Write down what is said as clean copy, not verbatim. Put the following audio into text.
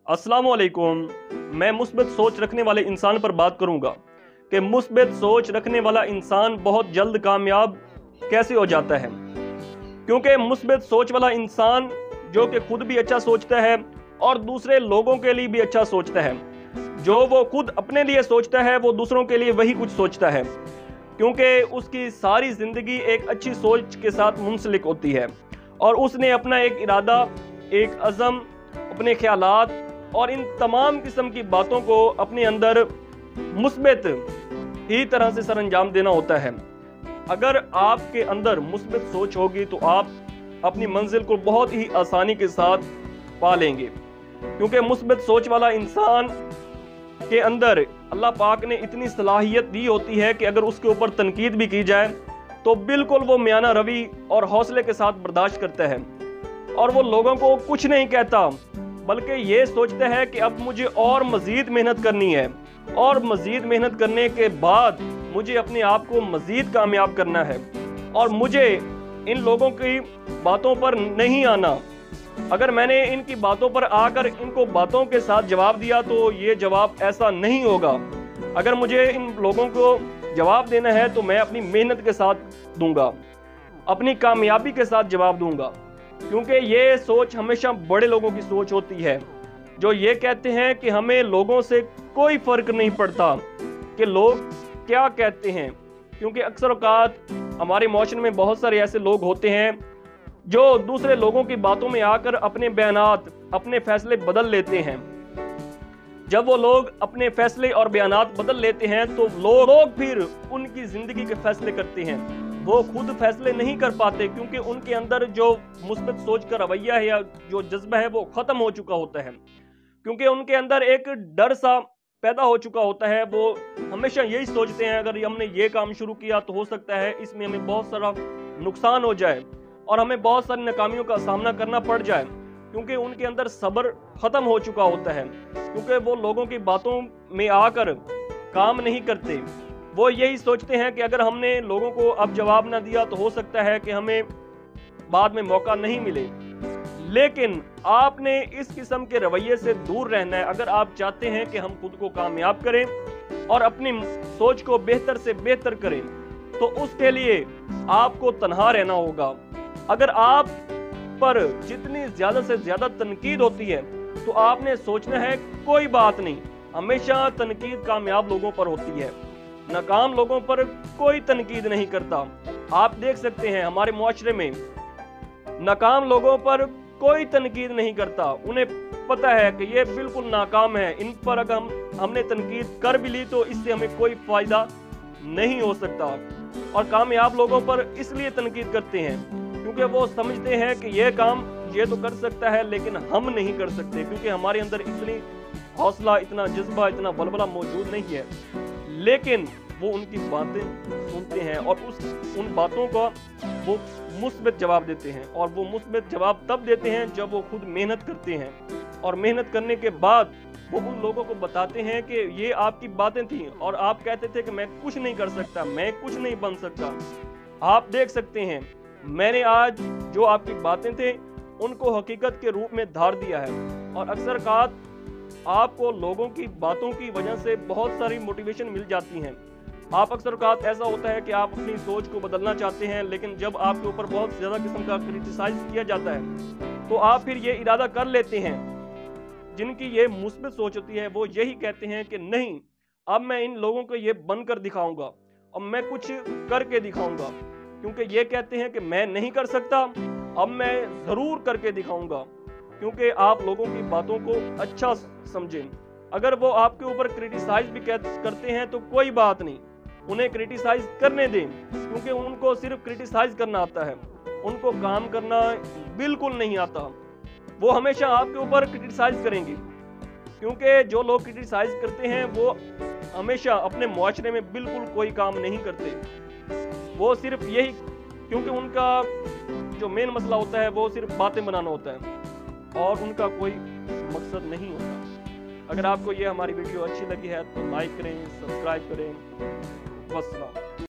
अस्सलाम वालेकुम। मैं मुस्बत सोच रखने वाले इंसान पर बात करूंगा कि मुस्बत सोच रखने वाला इंसान बहुत जल्द कामयाब कैसे हो जाता है। क्योंकि मुस्बत सोच वाला इंसान जो कि खुद भी अच्छा सोचता है और दूसरे लोगों के लिए भी अच्छा सोचता है। जो वो खुद अपने लिए सोचता है वो दूसरों के लिए वही कुछ सोचता है, क्योंकि उसकी सारी ज़िंदगी एक अच्छी सोच के साथ मुंसलिक होती है और उसने अपना एक इरादा, एक अज़म, अपने ख्यालात और इन तमाम किस्म की बातों को अपने अंदर मुस्बत ही तरह से सरअंजाम देना होता है। अगर आपके अंदर मुस्बत सोच होगी तो आप अपनी मंजिल को बहुत ही आसानी के साथ पा लेंगे, क्योंकि मुस्बत सोच वाला इंसान के अंदर अल्लाह पाक ने इतनी सलाहियत दी होती है कि अगर उसके ऊपर तनकीद भी की जाए तो बिल्कुल वो मियाना रवि और हौसले के साथ बर्दाश्त करता है और वो लोगों को कुछ नहीं कहता, बल्कि ये सोचता है कि अब मुझे और मज़ीद मेहनत करनी है और मज़ीद मेहनत करने के बाद मुझे अपने आप को मज़ीद कामयाब करना है और मुझे इन लोगों की बातों पर नहीं आना। अगर मैंने इनकी बातों पर आकर इनको बातों के साथ जवाब दिया तो ये जवाब ऐसा नहीं होगा। अगर मुझे इन लोगों को जवाब देना है तो मैं अपनी मेहनत के साथ दूंगा, अपनी कामयाबी के साथ जवाब दूंगा। क्योंकि ये सोच हमेशा बड़े लोगों की सोच होती है, जो ये कहते हैं कि हमें लोगों से कोई फ़र्क नहीं पड़ता कि लोग क्या कहते हैं। क्योंकि अक्सर औक़ात हमारे माशरे में बहुत सारे ऐसे लोग होते हैं जो दूसरे लोगों की बातों में आकर अपने बयानात, अपने फैसले बदल लेते हैं। जब वो लोग अपने फैसले और बयानात बदल लेते हैं तो लोग फिर उनकी ज़िंदगी के फैसले करते हैं। वो खुद फैसले नहीं कर पाते, क्योंकि उनके अंदर जो मुस्बत सोच का रवैया है या जो जज्बा है वो ख़त्म हो चुका होता है। क्योंकि उनके अंदर एक डर सा पैदा हो चुका होता है। वो हमेशा यही सोचते हैं अगर हमने ये काम शुरू किया तो हो सकता है इसमें हमें बहुत सारा नुकसान हो जाए और हमें बहुत सारी नाकामियों का सामना करना पड़ जाए, क्योंकि उनके अंदर सब्र ख़त्म हो चुका होता है। क्योंकि वो लोगों की बातों में आकर काम नहीं करते। वो यही सोचते हैं कि अगर हमने लोगों को अब जवाब ना दिया तो हो सकता है कि हमें बाद में मौका नहीं मिले। लेकिन आपने इस किस्म के रवैये से दूर रहना है। अगर आप चाहते हैं कि हम खुद को कामयाब करें और अपनी सोच को बेहतर से बेहतर करें तो उसके लिए आपको तन्हा रहना होगा। अगर आप पर जितनी ज़्यादा से ज़्यादा तनकीद होती है तो आपने सोचना है कोई बात नहीं, हमेशा तनकीद कामयाब लोगों पर होती है, नाकाम लोगों पर कोई तनकीद नहीं करता। आप देख सकते हैं हमारे मुआशरे में नाकाम लोगों पर कोई तनकीद नहीं करता। उन्हें पता है कि ये बिल्कुल नाकाम है, इन पर अगर हमने तनकीद कर भी ली तो इससे हमें कोई फ़ायदा नहीं हो सकता। और कामयाब लोगों पर इसलिए तनकीद करते हैं क्योंकि वो समझते हैं कि ये काम ये तो कर सकता है लेकिन हम नहीं कर सकते, क्योंकि हमारे अंदर इतनी हौसला, इतना जज्बा, इतना बलबला मौजूद नहीं है। लेकिन वो उनकी बातें सुनते हैं और उन बातों का वो मुस्बत जवाब देते हैं। और वो मुस्बत जवाब तब देते हैं जब वो खुद मेहनत करते हैं और मेहनत करने के बाद वो उन लोगों को बताते हैं कि ये आपकी बातें थी और आप कहते थे कि मैं कुछ नहीं कर सकता, मैं कुछ नहीं बन सकता। आप देख सकते हैं मैंने आज जो आपकी बातें थे उनको हकीकत के रूप में धार दिया है। और अक्सर कात आपको लोगों की बातों की वजह से बहुत सारी मोटिवेशन मिल जाती हैं। आप अक्सर कात ऐसा होता है कि आप अपनी सोच को बदलना चाहते हैं, लेकिन जब आपके ऊपर बहुत ज़्यादा किस्म का क्रिटिसाइज किया जाता है तो आप फिर ये इरादा कर लेते हैं। जिनकी ये मुस्बत सोच होती है वो यही कहते हैं कि नहीं, अब मैं इन लोगों को ये बनकर दिखाऊंगा और मैं कुछ करके दिखाऊंगा। क्योंकि ये कहते हैं कि मैं नहीं कर सकता, अब मैं ज़रूर करके दिखाऊंगा। क्योंकि आप लोगों की बातों को अच्छा समझें। अगर वो आपके ऊपर क्रिटिसाइज भी करते हैं तो कोई बात नहीं, उन्हें क्रिटिसाइज करने दें, क्योंकि उनको सिर्फ क्रिटिसाइज करना आता है, उनको काम करना बिल्कुल नहीं आता। वो हमेशा आपके ऊपर क्रिटिसाइज करेंगे, क्योंकि जो लोग क्रिटिसाइज करते हैं वो हमेशा अपने मुआशरे में बिल्कुल कोई काम नहीं करते। वो सिर्फ यही, क्योंकि उनका जो मेन मसला होता है वो सिर्फ बातें बनाना होता है और उनका कोई मकसद नहीं होता। अगर आपको ये हमारी वीडियो अच्छी लगी है तो लाइक करें, सब्सक्राइब करें। वस्सलाम।